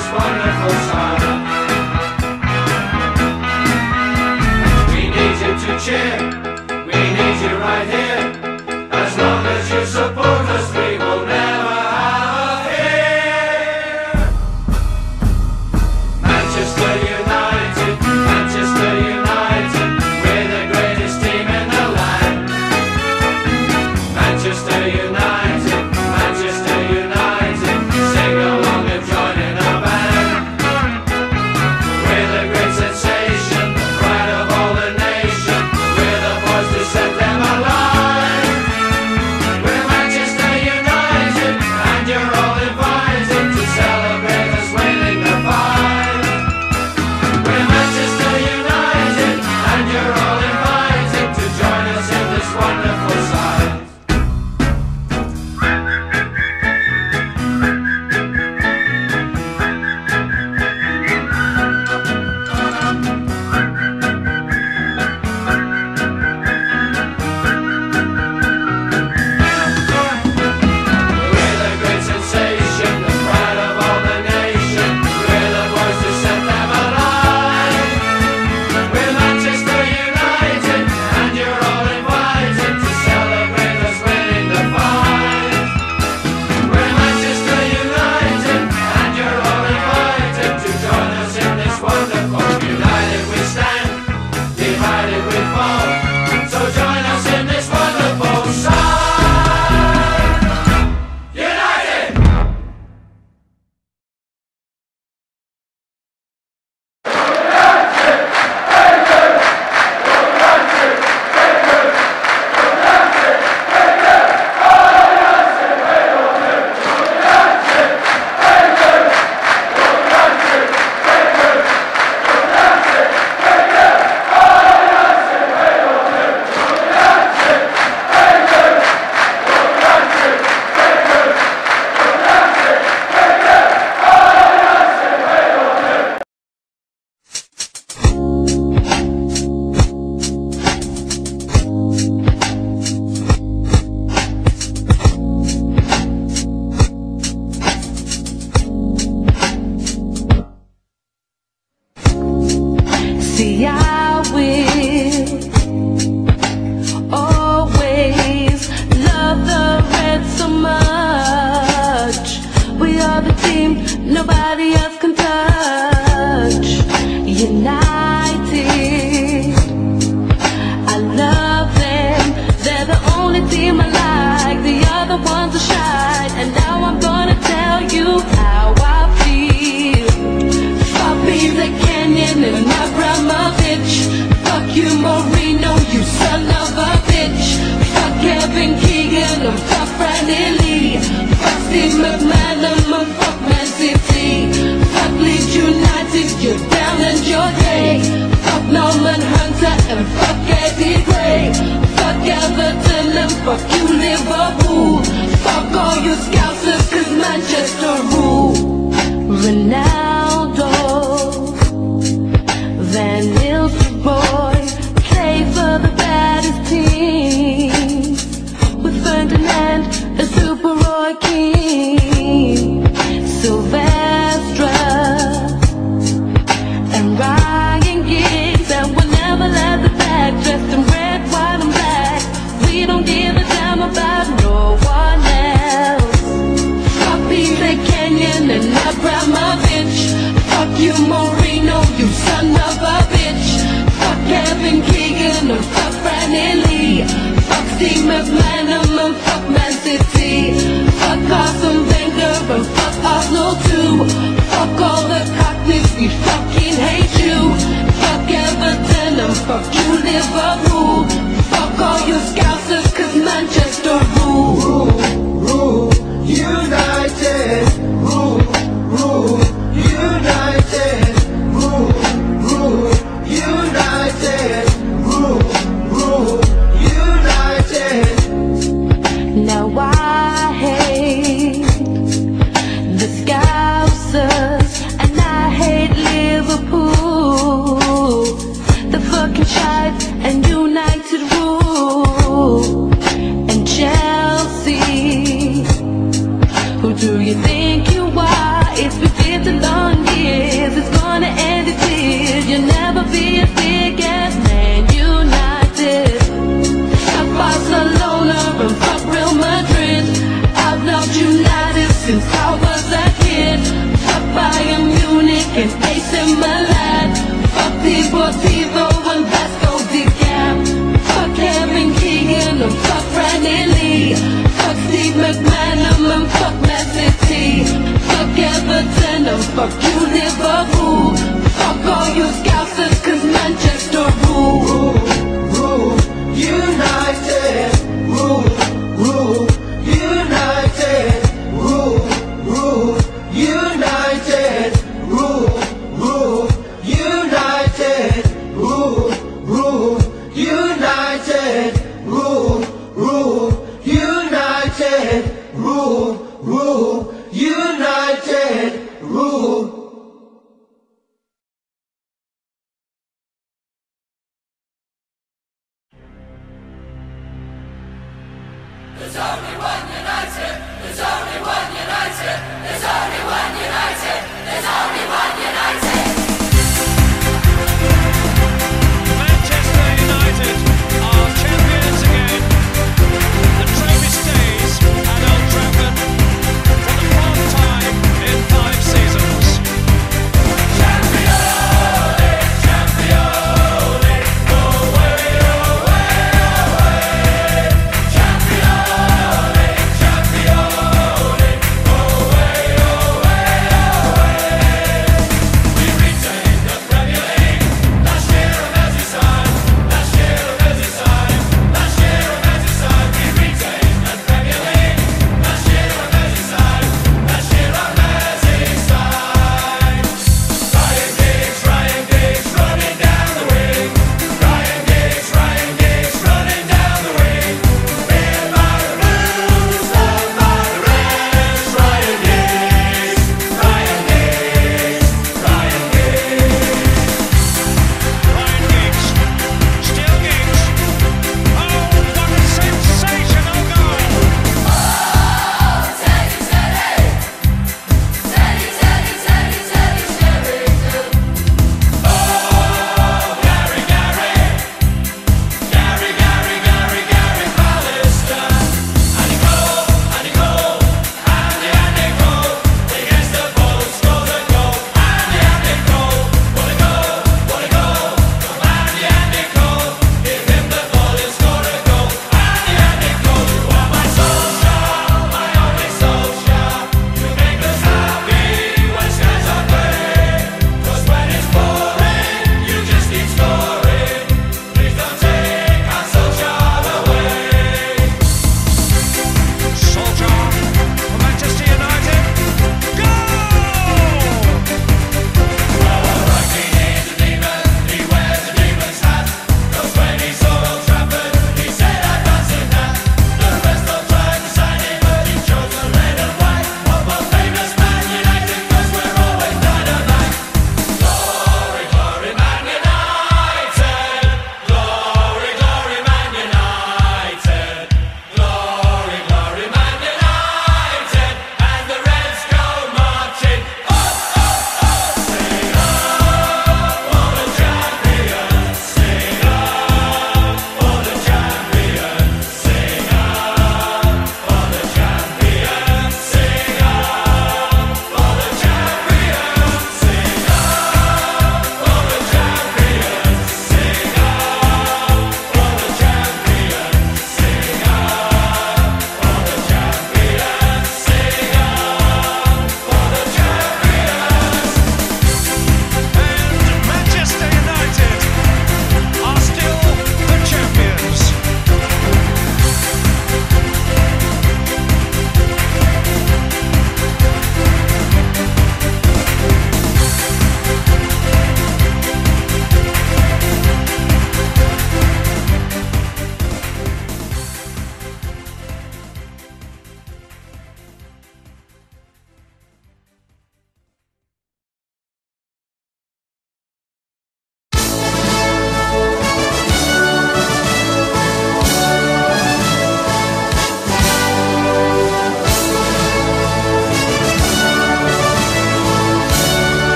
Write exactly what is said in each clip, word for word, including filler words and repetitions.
this wonderful song. We need you to cheer, we need you right here. As long as you support us, we will never have fear. Manchester United, Manchester United, we're the greatest team in the land. Manchester United, Manchester United, sing along and join in our band. We're the great sensation, the pride of all the nation. We're the boys to set them alive. We're Manchester United, and you're all invited to celebrate us winning the fight. We're Manchester United, and you're all invited to join us in this wonderful sight. We're the great sensation, the pride of all the nation. We're the boys to set them alive. We're Manchester United, and you're all invited to celebrate us winning the fight. We're Manchester United, and you're all invited to join us in this wonderful. United we stand, divided we fall. So join us in this wonderful song. United! See, I will always love the Reds so much. We are the team nobody else can touch. United, I love them. They're the only team I like. The other ones are shy. And now I'm gonna tell you how I feel. Fuck me, the Canyon and Abramovich. Fuck you, Marino, you son of a bitch. Fuck Kevin Keegan and fuck Franny Lee. Fuck Steve McManaman and fuck Man City. Fuck Leeds United, you're down and you're gay. Fuck Norman Hunter and fuck Eddie Gray. Fuck Everton and fuck you, Liverpool. Fuck all you scousers, cause Manchester rule. Ronaldo, Van Nistelrooy, play for the baddest team. With Ferdinand and Super Roy Keane, Sylvester and Ryan Giggs, and we'll never let the back dressed in red, white and black. We don't give a damn about no one else. Fuck Peter Kenyon and An ace in my life. Fuck Deportivo and Vasco de Gama. Fuck Kevin Keegan and fuck Randy Lee. Fuck Steve McManus and fuck Man City. Fuck Everton and fuck you Liverpool. Fuck all you Scousers cause Manchester rule. Rule, United, rule, rule, United, rule, rule, United, rule, rule, United, rule, rule, United, rule, rule, United, rule, rule, United, rule.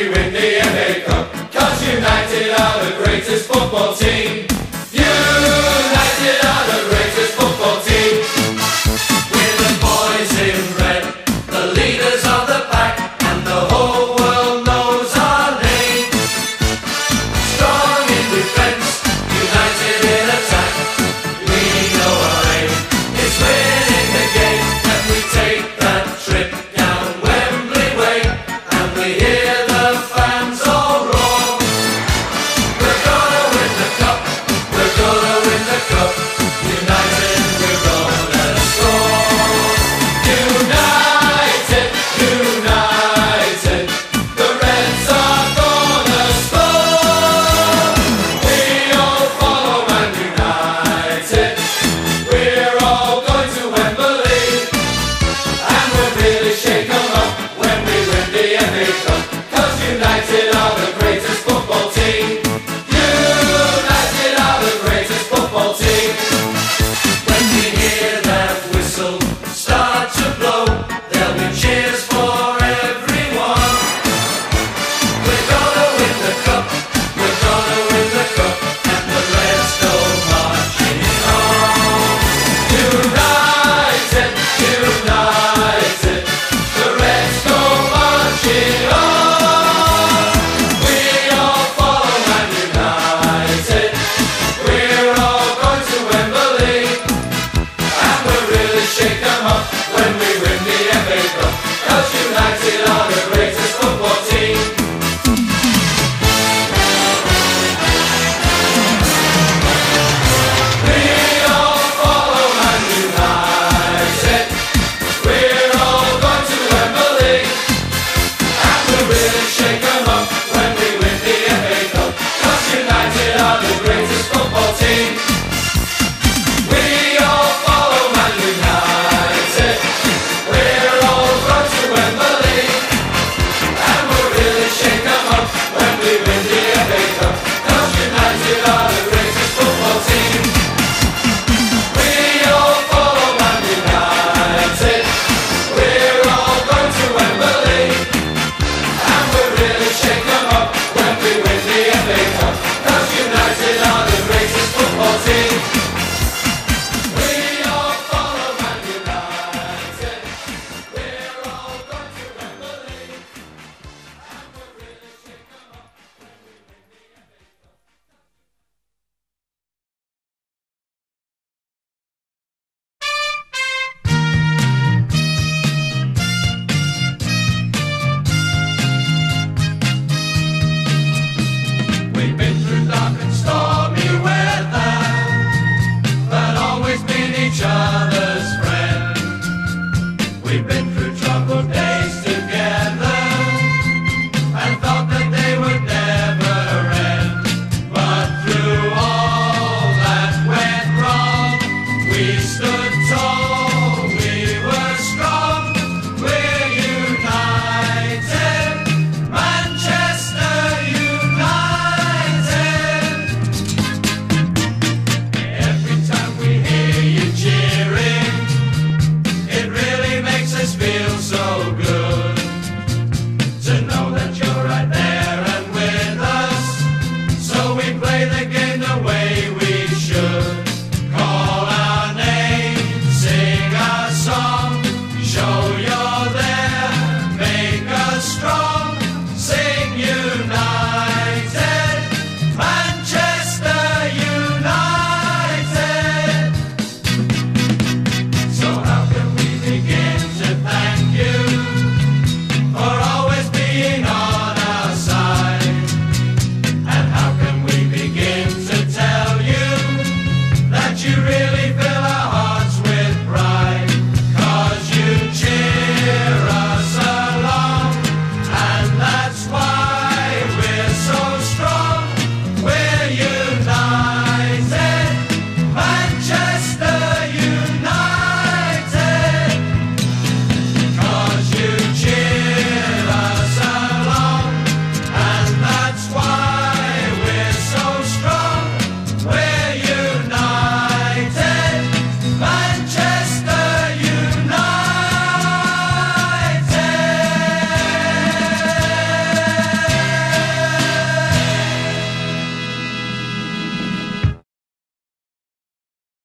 in the N